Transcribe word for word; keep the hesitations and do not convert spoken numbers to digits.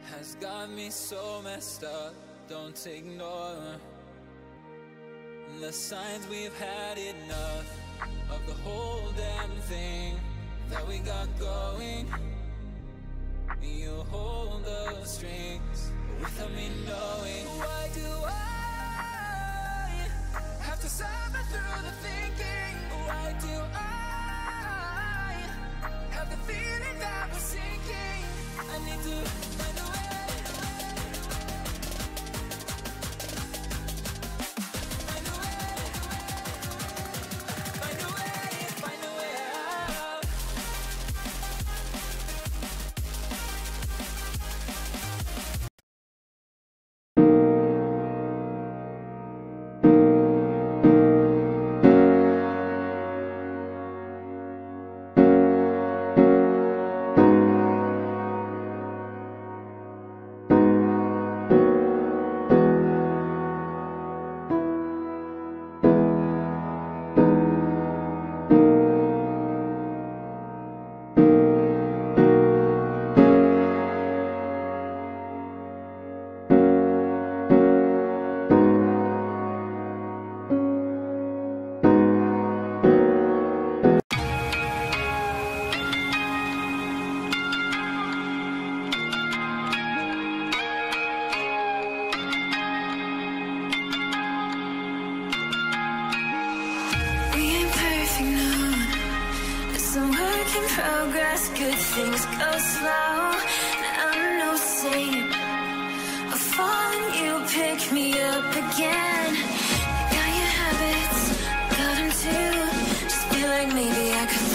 has got me so messed up. Don't ignore the signs. We've had enough of the whole damn thing that we got going. You hold the strings without me knowing. Why do I have to suffer through the thinking? Why do I have the feeling that we're sinking? I need to find a way. Find a way. Find a way. Find a way out. Progress, good things go slow. I'm no saint. I fall and you pick me up again. Got your habits, got them too. Just feel like maybe I could